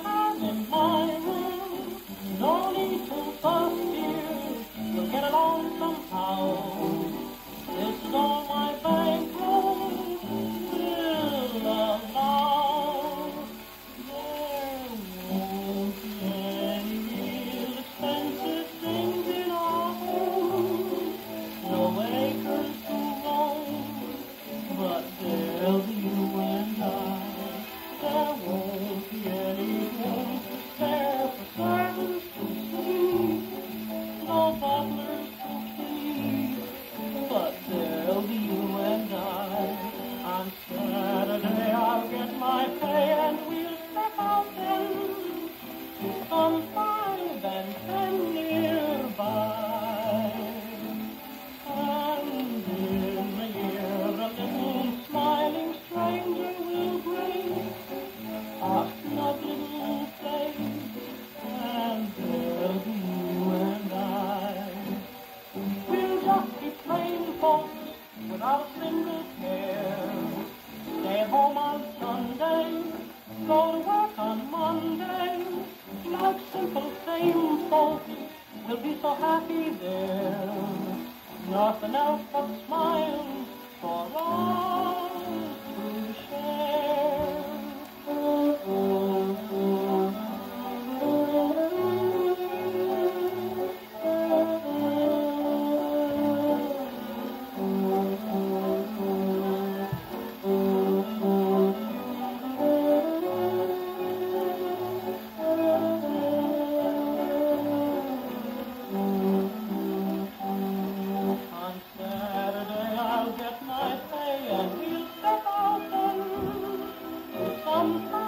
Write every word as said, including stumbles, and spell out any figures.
cars in my room. No need to fuss, dear, we'll get along somehow. This is all my bankroll will allow. There won't be any real expensive things in our home. No acres to roam, but there'll be you and I. There won't be any room to spare for servants to sleep, no butlers to keep, but there'll be you and I. On Saturday I'll get my pay and we'll step out then to some five and ten nearby. And in a year a little smiling stranger will bring a snug little place, and there'll be you and I. We'll just be plain folks without a single care. Stay at home on Sunday, go to work on Monday. Like simple same folks, we'll be so happy there. Nothing else but smiles for all to share. On Saturday I'll get my pay and we'll step out then to some